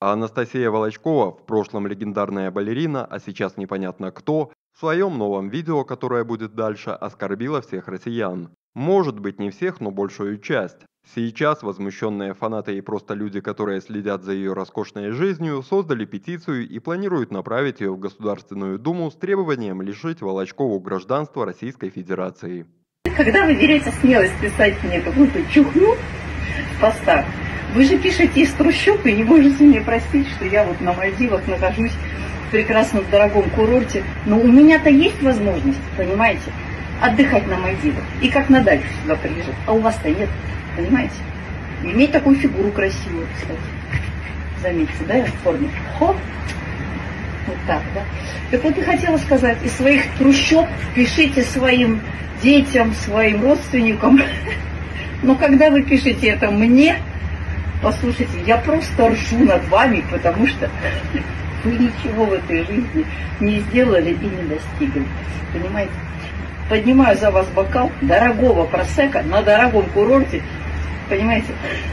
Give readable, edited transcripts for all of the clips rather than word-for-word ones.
А Анастасия Волочкова, в прошлом легендарная балерина, а сейчас непонятно кто, в своем новом видео, которое будет дальше, оскорбила всех россиян. Может быть не всех, но большую часть. Сейчас возмущенные фанаты и просто люди, которые следят за ее роскошной жизнью, создали петицию и планируют направить ее в Государственную Думу с требованием лишить Волочкову гражданства Российской Федерации. Когда вы берете смелость писать мне какую-то чухню в постах, вы же пишете из трущоб и не можете мне простить, что я вот на Мальдивах нахожусь в прекрасном дорогом курорте. Но у меня-то есть возможность, понимаете, отдыхать на Мальдивах и как на дачу сюда приезжать. А у вас-то нет, понимаете? Иметь такую фигуру красивую, кстати. Заметьте, да, я в форме. Хоп! Вот так, да? Так вот, я хотела сказать, из своих трущоб пишите своим детям, своим родственникам. Но когда вы пишете это мне, послушайте, я просто ржу над вами, потому что вы ничего в этой жизни не сделали и не достигли. Понимаете? Поднимаю за вас бокал дорогого просека на дорогом курорте. Понимаете?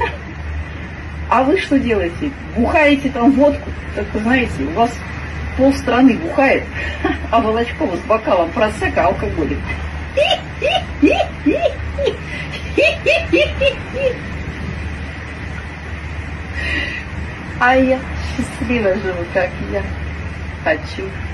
А вы что делаете? Бухаете там водку. Так вы знаете, у вас полстраны бухает, а Волочкова с бокалом просека алкоголик. А я счастливо живу, как я хочу.